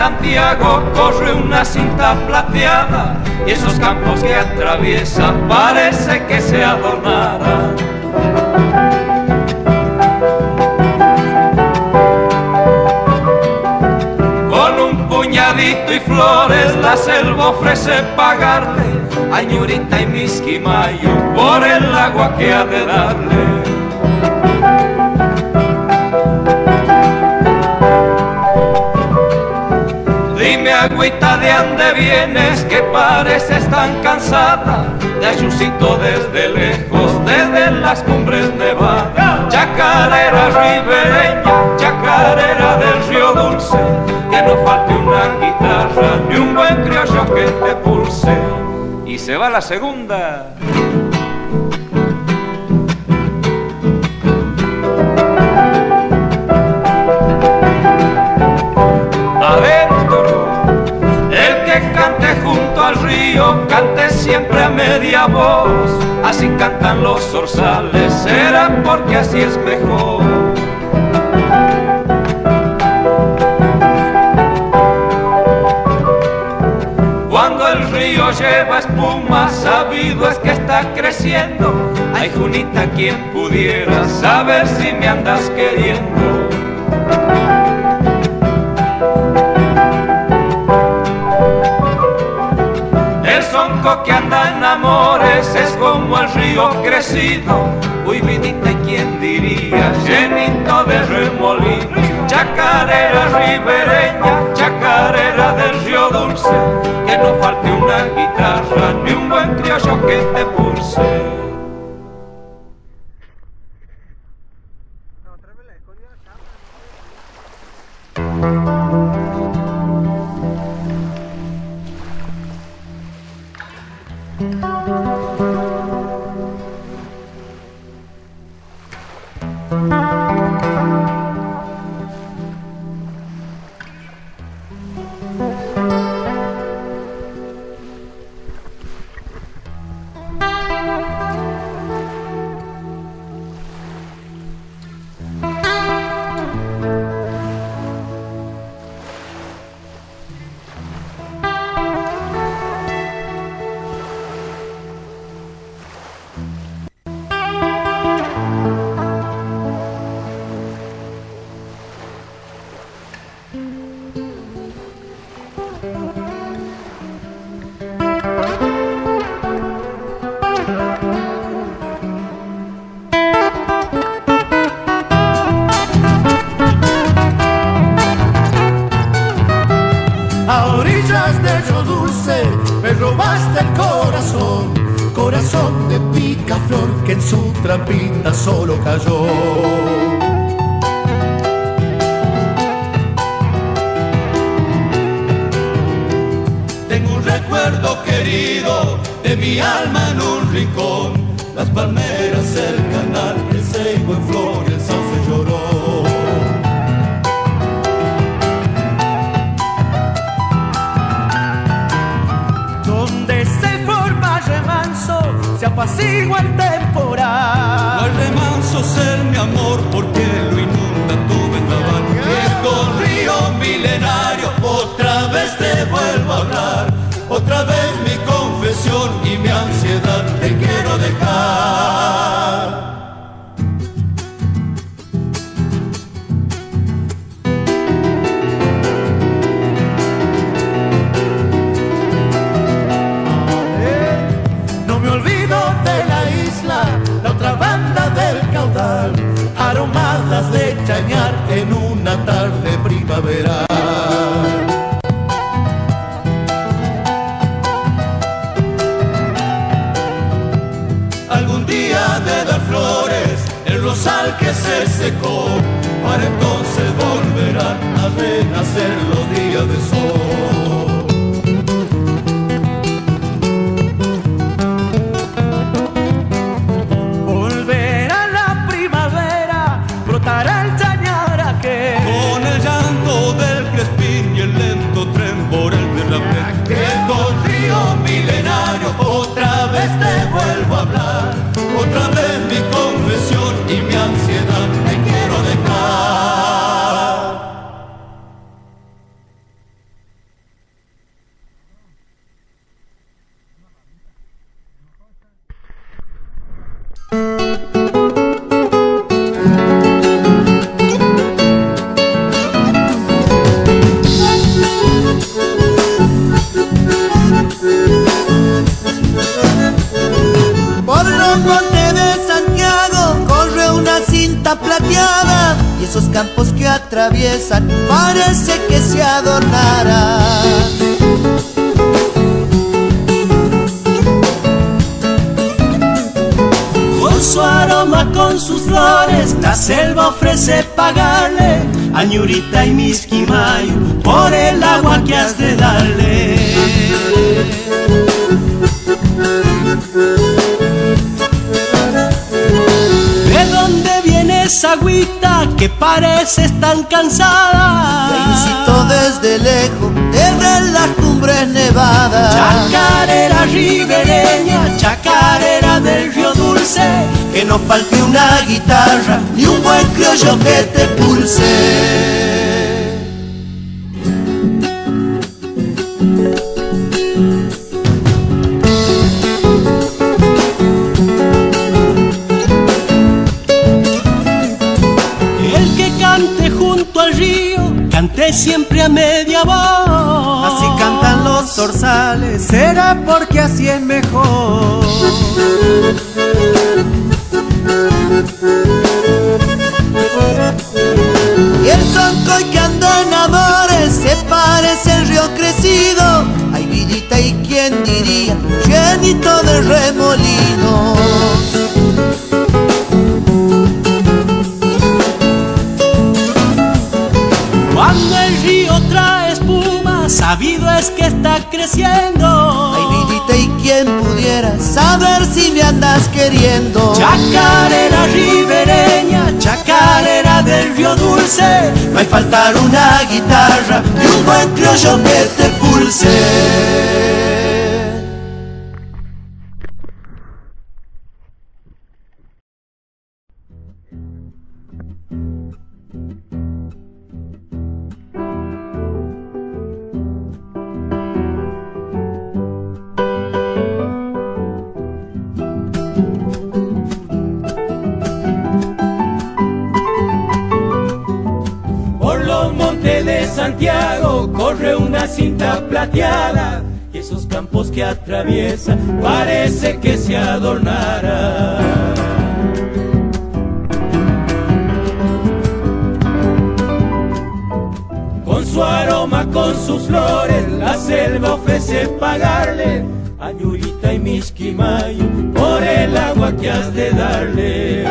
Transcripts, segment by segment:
Santiago corre una cinta plateada y esos campos que atraviesa parece que se adornaran. Con un puñadito y flores la selva ofrece pagarle a Ñurita y Misquimayo por el agua que ha de darle. Dime, agüita, ¿de dónde vienes? Que pareces tan cansada de ayucito desde lejos, desde las cumbres nevadas. Chacarera ribereña, chacarera del río dulce, que no falte una guitarra ni un buen criollo que te pulse. Y se va la segunda. Al río cante siempre a media voz, así cantan los zorzales, será porque así es mejor. Cuando el río lleva espuma, sabido es que está creciendo. Ay, Junita, quien pudiera saber si me andas queriendo. Que anda en amores es como el río crecido. Uy, vidita, ¿y quién diría? Llenito de remolino. Chacarera ribereña, chacarera del río dulce, que no falte una guitarra ni un buen criollo que te pulse. Trampita solo cayó. Tengo un recuerdo querido de mi alma en un rincón, las palmeras, el canal, el ceibo en flor, el sauce lloró. Donde se forma remanso, se apacigua el temporal. No hay remanso ser mi amor, porque lo inunda tu vendaval. Viejo río milenario, otra vez te vuelvo a hablar. Otra vez mi confesión y mi ansiedad te quiero dejar. No me olvido de la isla, la otra banda del caudal, aromadas de chañar en una tarde primaveral. Algún día de dar flores, el rosal que se secó, para entonces volverán a renacer los días de sol. Volverá la primavera, brotará el chañaraque, con el llanto del crespín y el lento tren por el terraplén. Viejo río milenario, otra vez te vuelvo a hablar. Otra vez mi confesión y mi ansiedad te quiero dejar. esos campos que atraviesan, parece que se adornaran. Con su aroma, con sus flores, la selva ofrece pagarle a Ñurita y Misquimayo por el agua que has de darle. ¿De dónde viene esa agüita que pareces tan cansada? De Ayucito desde lejos, desde las cumbres nevadas. Chacarera ribereña, chacarera del río dulce, que no falte una guitarra ni un buen criollo que te pulse. Cante siempre a media voz. Así cantan los zorzales, será porque así es mejor. Y el soncoy que anda en amores se parece al río crecido. Ay, vidita, y quién diría, llenito de remolinos. Cuando el río trae espuma, sabido es que está creciendo. Ay, vidita, y quién pudiera saber si me andas queriendo. Chacarera ribereña, chacarera del río dulce, no hay faltar una guitarra y un buen criollo que te pulse. Santiago corre una cinta plateada y esos campos que atraviesa parece que se adornara. Con su aroma, con sus flores, la selva ofrece pagarle a Ñurita y Misquimayo por el agua que has de darle.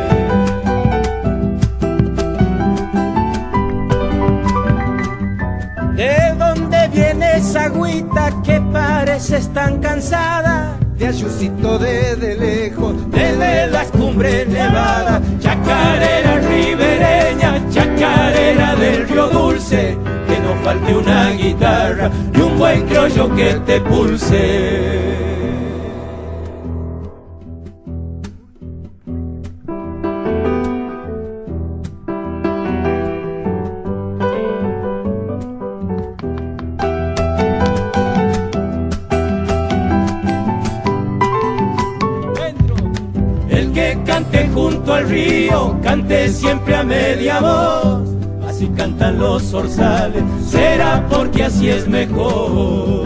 ¿De dónde viene esa agüita que pareces tan cansada? De Ayucito desde lejos, desde las cumbres nevadas. Chacarera ribereña, chacarera del río dulce, que no falte una guitarra y un buen criollo que te pulse. Cante junto al río, cante siempre a media voz. Así cantan los zorzales, será porque así es mejor.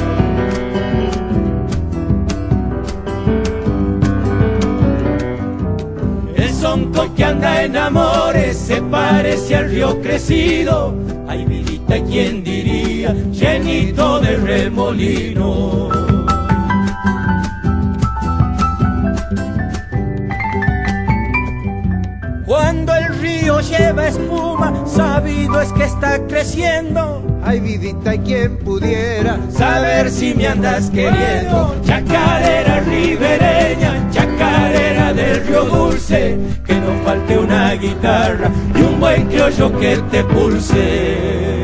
El soncoy que anda en amores se parece al río crecido. Ay, vidita, ¿quién diría? Llenito de remolino. Cuando el río lleva espuma, sabido es que está creciendo. Ay, vidita, ¿y quién pudiera saber si me andas queriendo? Chacarera ribereña, chacarera del río dulce, que no falte una guitarra y un buen criollo que te pulse.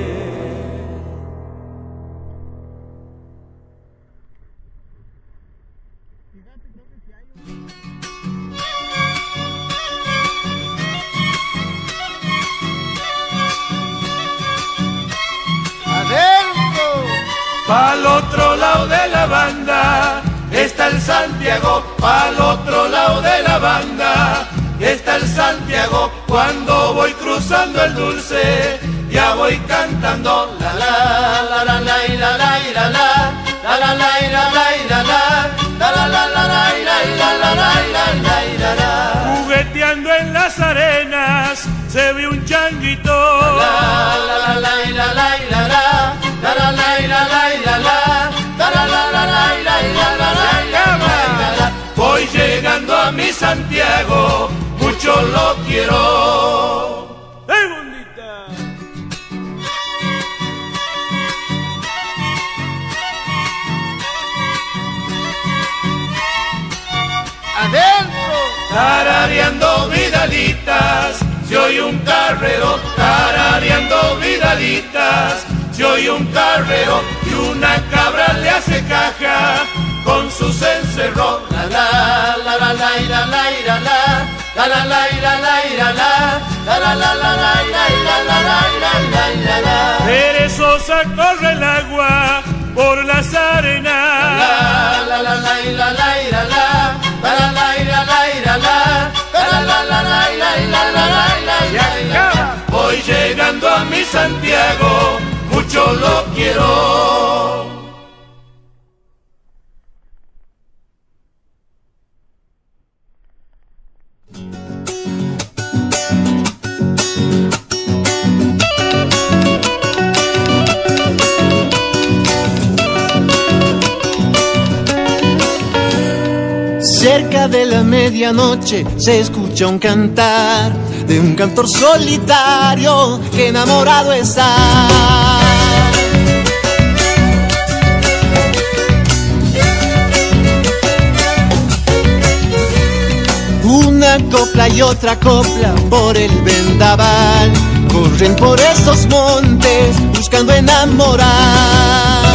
Pa'l otro lado de la banda está el Santiago, pa'l otro lado de la banda está el Santiago. Cuando voy cruzando el dulce, ya voy cantando la la la la la la la la la la la la la la la la la la. Jugueteando en las arenas se ve un changuito. Voy llegando a mi Santiago, mucho lo quiero. ¡Segundita! ¡Adentro! Tarareando vidalitas, si oye un carrero. Tarareando vidalitas, si oye un carrero. Y una cabra le hace caja con sus encerros. Perezosa corre el agua por las arenas. Voy llegando a mi Santiago, mucho lo quiero. Cerca de la medianoche se escucha un cantar de un cantor solitario que enamorado está. Una copla y otra copla por el vendaval corren por esos montes buscando enamorar.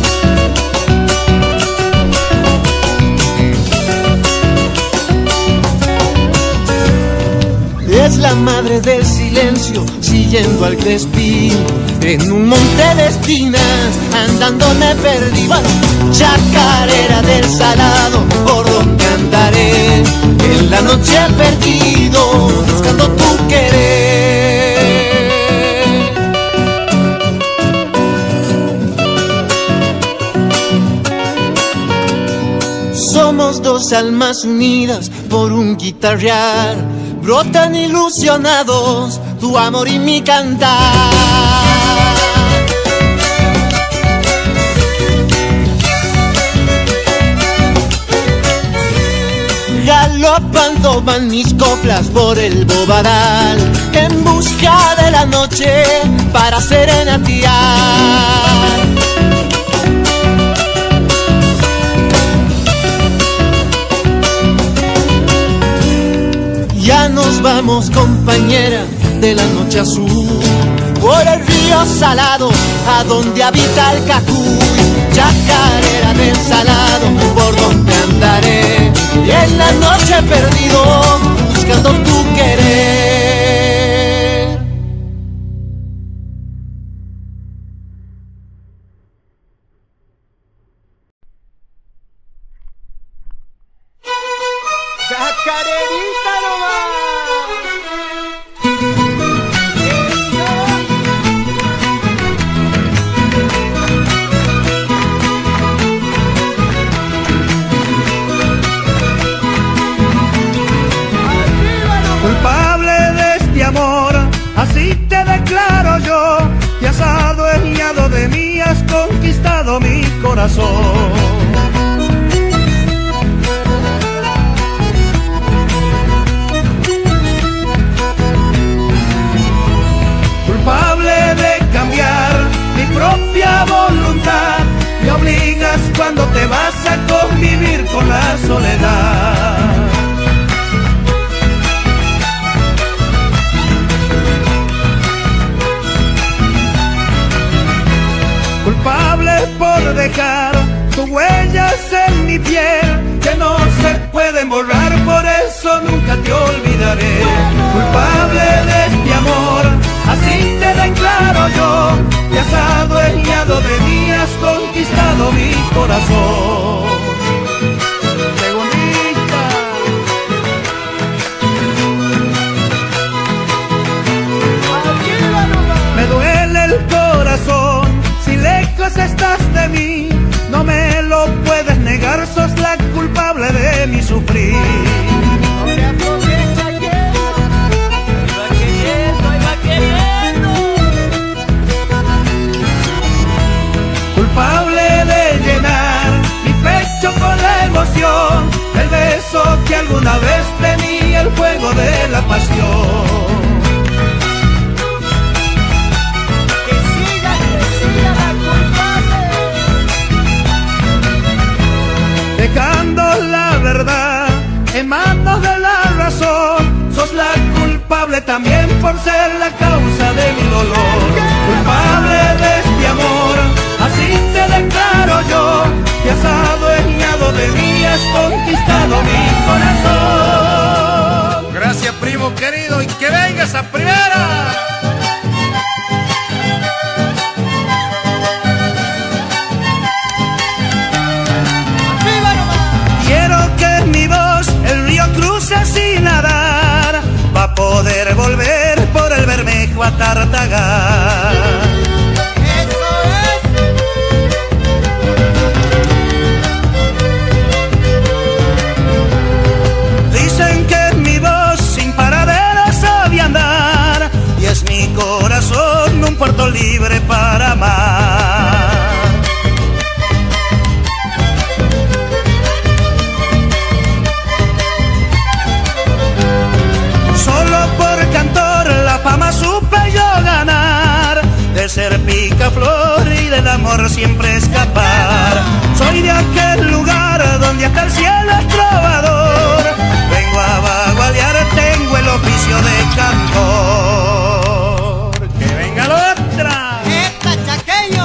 Es la madre del silencio, siguiendo al crespín. En un monte de espinas, andando me perdí. Chacarera del Salado, por donde andaré. En la noche perdido, buscando tu querer. Somos dos almas unidas por un guitarrear. Brotan ilusionados tu amor y mi cantar. Galopando van mis coplas por el bobadal, en busca de la noche para serenatear. Ya nos vamos, compañera, de la noche azul, por el río Salado, a donde habita el cacuy. Chacarera del Salado, por donde andaré, y en la noche perdido, buscando tu querer. ¡Chacarerita nomás! Culpable de este amor, así te declaro yo. Te has adueñado de mí, has conquistado mi corazón. Culpable de cambiar mi propia voluntad, me obligas cuando te vas a convivir con la soledad. Culpable por dejar tus huellas en mi piel, que no se pueden borrar, por eso nunca te olvidaré. Culpable de este amor, así te declaro yo. Te has adueñado de mí, has conquistado mi corazón. Segundita. Me duele el corazón, si lejos estás de mí, no me lo puedes negar, sos la culpable de mi sufrir. dejando la verdad en manos de la razón. Sos la culpable también por ser la causa de mi dolor, culpable de este amor, así te declaro yo, que has adueñado de mí, has conquistado mi corazón. Gracias, primo querido, y que venga esa primera. Quiero que mi voz el río cruce sin nadar, pa' poder volver por el Bermejo a Tartagal. ¡Eso es! Dicen que mi voz sin paradera sabe andar, y es mi corazón un puerto libre para amar. Fama supe yo ganar, de ser picaflor y del amor siempre escapar. Soy de aquel lugar donde hasta el cielo es trovador, vengo a bagualear, tengo el oficio de cantor. ¡Que venga la otra! ¡Esta, chaqueño!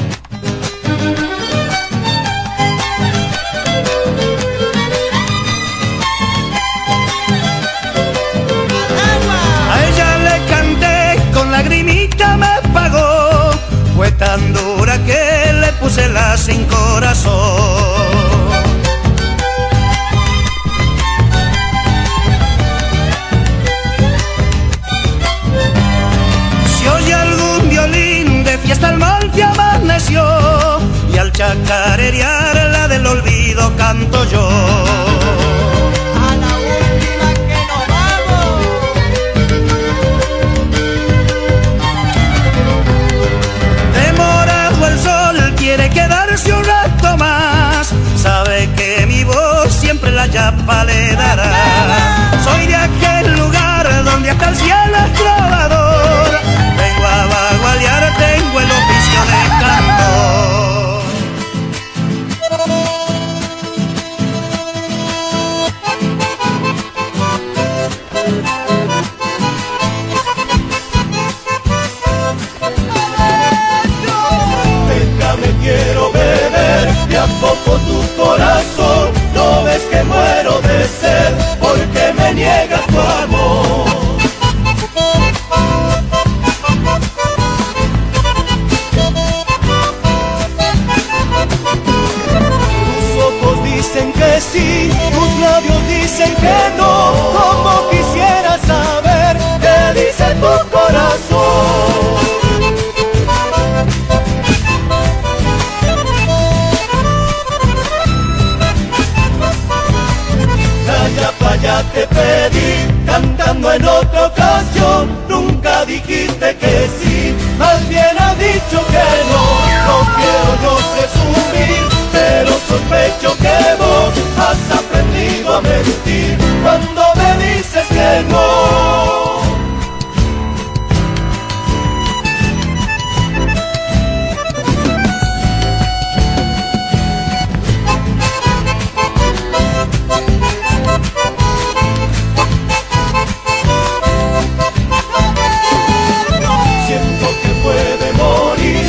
Lagrimita me pagó, fue tan dura que le puse la sin corazón. Si oye algún violín de fiesta el monte amaneció, y al chacarerear la del olvido canto yo. Quiere quedarse un rato más, sabe que mi voz siempre la yapa le dará. Soy de aquel lugar donde hasta el cielo es trovador, vengo a bagualear, tengo el oficio de cantor. Quiero beber de a poco tu corazón, no ves que muero de sed porque me niegas tu amor. Tus ojos dicen que sí, tus labios dicen que no, como quisiera saber qué dice tu corazón. Ya te pedí, cantando en otra ocasión, nunca dijiste que sí, más bien has dicho que no. No quiero yo presumir, pero sospecho que vos has aprendido a mentir cuando me dices que no. Siento que puede morir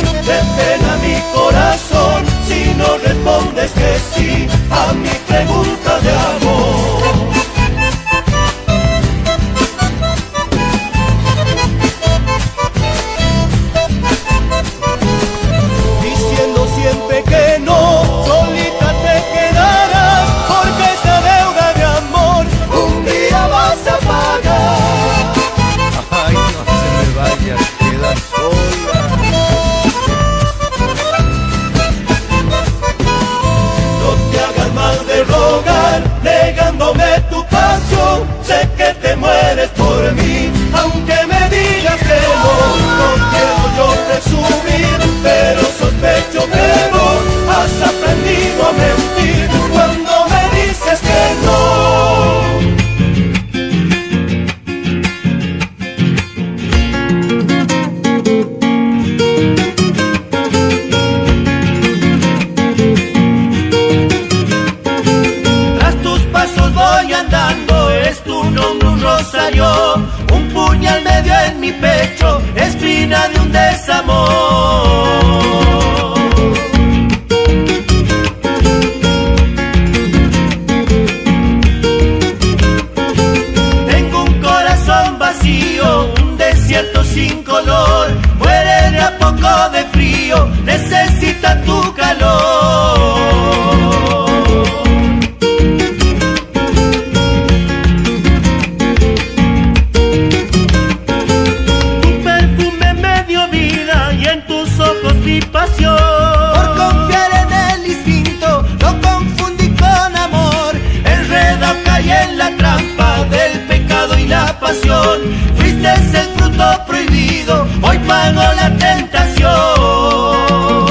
rosario, un puñal medio en mi pecho, espina de un desamor. Tengo un corazón vacío, un desierto sin color, muere de a poco de frío, necesita tu calor. Pasión. Por confiar en el instinto, lo confundí con amor. Enredado caí en la trampa del pecado y la pasión. Fuiste el fruto prohibido, hoy pago la tentación.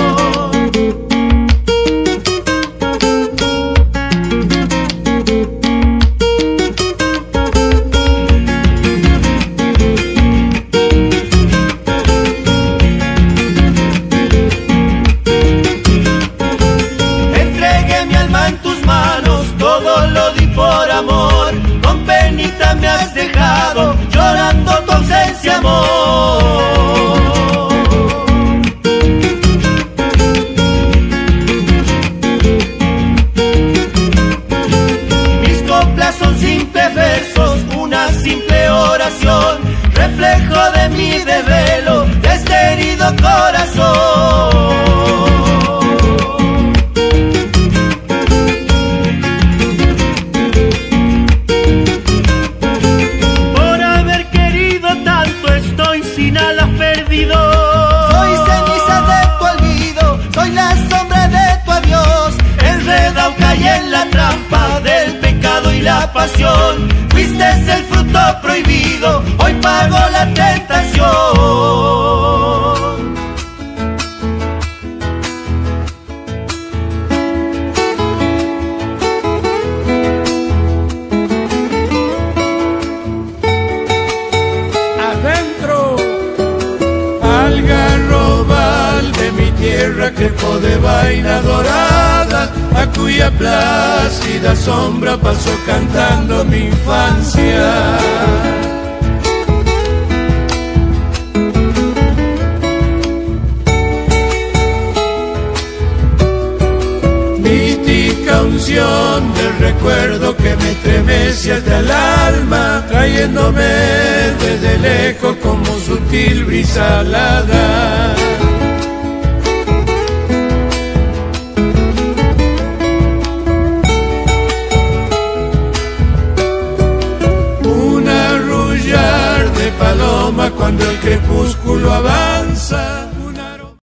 Me has dejado llorando tu ausencia, amor. Mis coplas son simples versos, una simple oración, reflejo de mi desvelo, de este herido corazón. Sin alas perdido, soy ceniza de tu olvido, soy la sombra de tu adiós. Enredado caí en la trampa del pecado y la pasión. Fuiste el fruto prohibido, hoy pago la tentación. Tierra crepó de vaina dorada, a cuya plácida sombra pasó cantando mi infancia. Mística unción del recuerdo que me estremece hasta el alma, trayéndome desde lejos como sutil brisa alada. Paloma cuando el crepúsculo avanza.